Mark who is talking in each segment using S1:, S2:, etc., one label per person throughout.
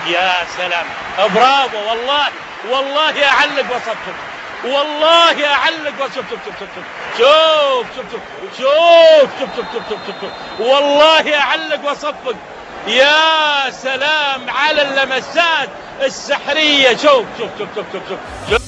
S1: يا سلام، برافو والله، والله اعلق وصفق، والله اعلق وصفق. شوف شوف شوف شوف شوف شوف شوف شوف شوف شوف والله اعلق وصفق. يا سلام على اللمسات السحرية. شوف شوف شوف شوف شوف شوف.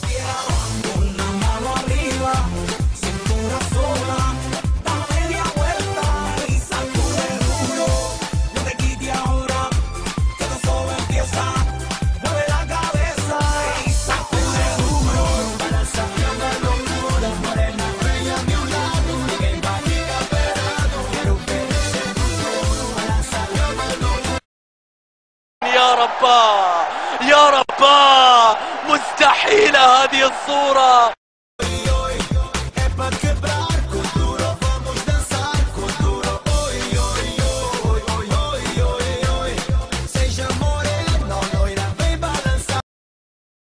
S2: يا رباه يا رباه، مستحيلة هذه الصورة.